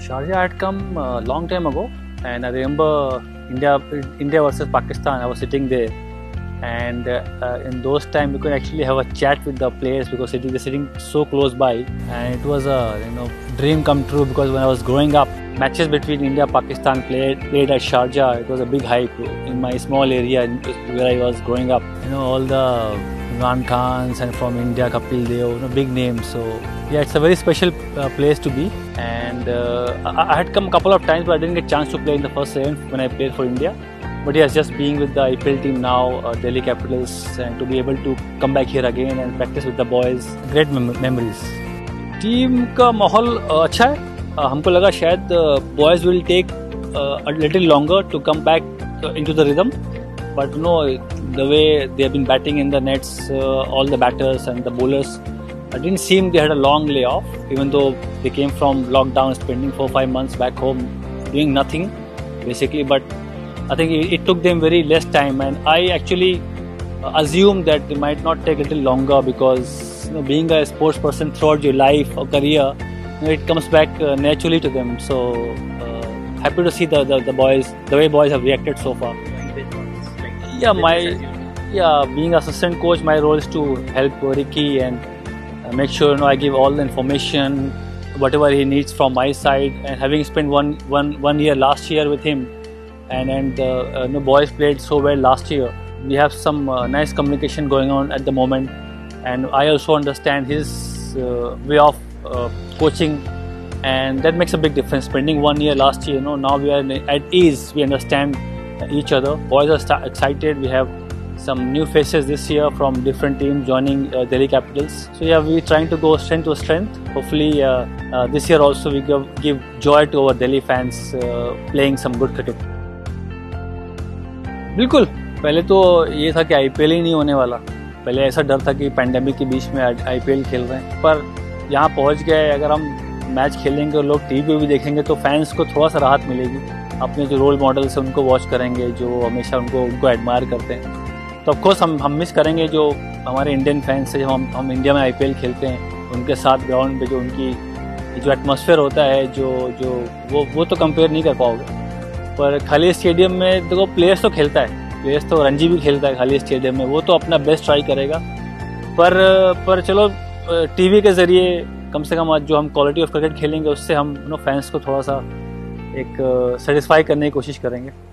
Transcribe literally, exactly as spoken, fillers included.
Sharjah had come a long time ago, and I remember India, India versus Pakistan. I was sitting there, and uh, in those times we could actually have a chat with the players because they were sitting so close by, and it was a you know dream come true. Because when I was growing up, matches between India Pakistan played played at Sharjah. It was a big hype in my small area where I was growing up. You know all the Imran Khans and from India, Kapil Dev, you know, big names. So yeah, it's a very special uh, place to be. And uh, I, I had come a couple of times, but I didn't get a chance to play in the first eleven when I played for India. But yes, just being with the I P L team now, uh, Delhi Capitals, and to be able to come back here again and practice with the boys, great mem memories. Team का माहौल अच्छा है. uh, हमको लगा शायद boys will take uh, a little longer to come back uh, into the rhythm. But you know the way they have been batting in the nets, uh, all the batters and the bowlers, it didn't seem they had a long layoff. Even though they came from lockdown, spending four five months back home doing nothing basically, but I think it, it took them very less time, and I actually uh, assumed that it might not take a little longer because you know, being a sports person throughout your life or career, you know, it comes back uh, naturally to them. So uh, happy to see the, the the boys, the way boys have reacted so far. Yeah, my yeah being assistant coach, my role is to help Ricky and uh, make sure you know I give all the information, whatever he needs from my side. And having spent one one one year last year with him, and and uh, uh, you know, boys played so well last year. We have some uh, nice communication going on at the moment, and I also understand his uh, way of uh, coaching, and that makes a big difference. Spending one year last year, you know, now we are at ease. We understand each other. Boys are excited. We have some new faces this year from different teams joining uh, Delhi Capitals. So yeah, we're trying to go strength to strength. Hopefully uh, uh, this year also we give, give joy to our Delhi fans uh, playing some good cricket. बिल्कुल, पहले तो ये था कि I P L ही नहीं होने वाला. पहले ऐसा डर था कि पैंडेमिक के बीच में आई पी एल खेल रहे हैं, पर यहाँ पहुँच गए. अगर हम मैच खेलेंगे और लोग टीवी पे भी देखेंगे तो फैंस को थोड़ा सा राहत मिलेगी. अपने जो रोल मॉडल्स हैं उनको वॉच करेंगे, जो हमेशा उनको उनको एडमायर करते हैं. तो ऑफकोर्स हम हम मिस करेंगे जो हमारे इंडियन फैंस हैं. जब हम हम इंडिया में आई पी एल खेलते हैं, उनके साथ ग्राउंड पे जो उनकी जो एटमॉस्फेयर होता है, जो जो वो वो तो कंपेयर नहीं कर पाओगे. पर खाली स्टेडियम में देखो, प्लेयर्स तो खेलता है, प्लेयर्स तो रणजी भी खेलता है खाली स्टेडियम में, वो तो अपना बेस्ट ट्राई करेगा. पर पर चलो टीवी के ज़रिए कम से कम आज जो हम क्वालिटी ऑफ क्रिकेट खेलेंगे उससे हम नो फैंस को थोड़ा सा एक सेटिस्फाई करने की कोशिश करेंगे.